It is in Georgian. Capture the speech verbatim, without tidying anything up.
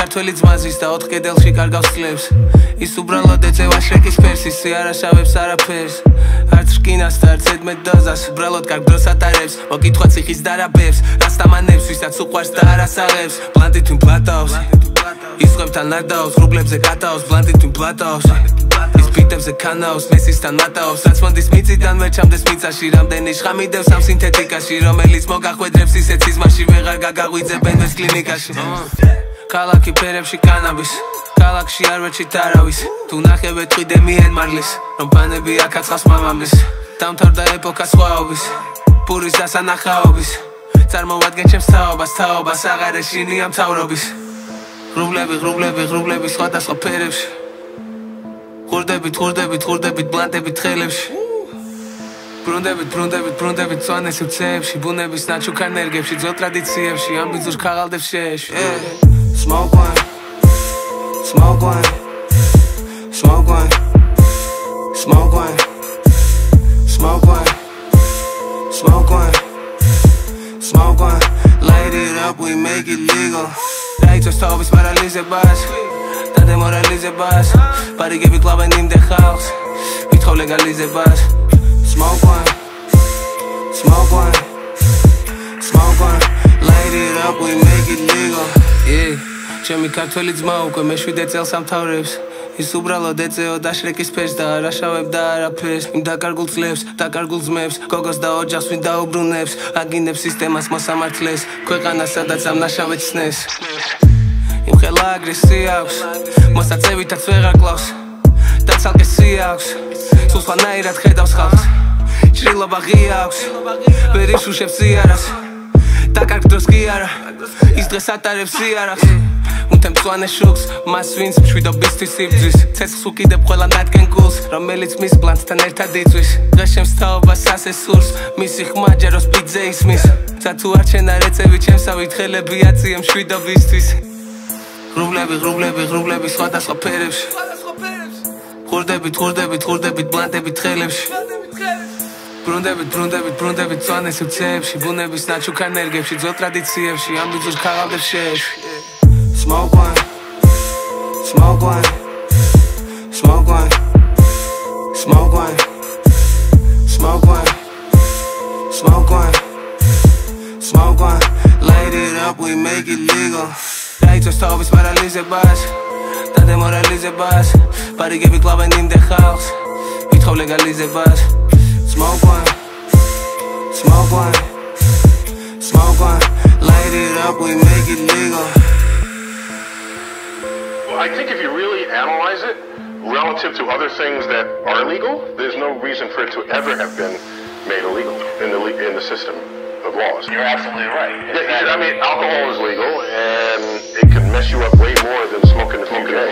ქართველი ძმაზის და ოთხ კედელში კარგავს წლებს ის უბრალოდ ეწევა შრეკის ფერს ის არაშავებს არაფერს არც რკინას და არც ედმეტ დოზას უბრალოდ კარგ დროს ატარებს მოკითხვა ციხის დარაბებს რასტამანებს ვისაც უყვარს და არასაღებს ბლანტი თუ ბლატავს ის ხვებთან ნადაობს ღრუბლებზე კატაობს ბლანტი თუ ბლატავს ის ბიტებზე ქანაობს მესისთან მატაობს რაც მონდის მიწიდან ვერ ჩამდეს მიწაში რამდენი შხამი დევს ამ სინთეთიკაში რომელიც მოგახვედრებს ისეთ სიზმარში ვეღარ გაგაღვიძებენ ეს კლინიკაში ქალაქი ფერებში კანაბის ქალაქში არ ვეჩით არავის თუ ნახევე ტყიდე მიენმარლის რომ ბანები აქ აწყავს მამამის დამთავრდა ეპოქა სხვაობის პურის დასანახაობის წარმოვადგენ ჩემს თაობას თაობას აღარ ეშინია მთავრობის ღრუბლები ღრუბლები ღრუბლები სხვადასხვა ფერებში ხურდებით ხურდებით ხურდებით ბლანტებით თხელებში ბრუნდებით ბრუნდებით ბრუნდებით წვანეს უცეებში ბუნების ნაჩუქარ ნერგებში ძველ ტრადიციებში ამ ბიძურს ქაღალდებს შეეში Smoke one, smoke one, smoke one, smoke one, smoke one, smoke one, smoke one. Light it up, we make it legal. Daitzo stobis paralizebas, da demoralizebas. Parikebi klaven im de house, vitxo legalizebas. Smoke one, smoke one, smoke one. Light it up, we make it legal. Yeah. ჩემი ქართველი ძმა უკვე მეშვიდე წელს ამთავრებს ის უბრალოდ ეწეოდა შრეკის ფერს და არაშავებდა არაფერს იმ დაკარგულ წლებს დაკარგულ ძმებს გოგოს და ოჯახს ვინ დაუბრუნებს აგინებს სისტემას მოსამართლეს ქვეყანას სადაც ამ ნაშავეთ ცნეს იმ ხელა აგრესია აქვს მოსაწევითაც ვეღარ კლავს და ცალკე სია აქვს სულ სხვანაირად ხედავს ხალხს ჭრილობა ღია აქვს ვერ იშუშებს ზიარას დაკარგ დროს კი არა ის დღეს ატარებს ზიარას Untem mწვანე შუქს მას ვინც მშვიდობისთვის იბძვის ცეცხლს უკიდებ ყველა ნადგენ გულს რომელიც მის ბლანტთან ერთად იწვის დღეს ჩემს თაობას ასე სურს მისი ხმა ჯეროს ბიძე ისმის და თუ არ ჩენა რეწევი ჩემსავი თხელები აწიე მშვიდობისთვის ღრუბლები ღრუბლები ღრუბლები სხვადასხვა ფერებში ხურდებით ხურდებით ხურდებით ბლანტებით თხელებში ბრუნდებით ბრუნდებით ბრუნდებით წვანეს უცეებში ბუნების ნაჩუქარ ნერგებში ძველ ტრადიციებში ამ ბიძურს ქაღალდებს შეეში Smoke one, smoke one, smoke one, smoke one, smoke one, smoke one, smoke one. Light it up, we make it legal. Daitzo stobis paralizebas, da demoralizebas. Parikebi klaven im de house, vitxo legalizebas. Smoke one, smoke one, smoke one. Light it up, we make it legal. I think if you really analyze it, relative to other things that are illegal, there's no reason for it to ever have been made illegal in the in the system of laws. You're absolutely right. Yeah, I mean, alcohol is legal, and it can mess you up way more than smoking a few days.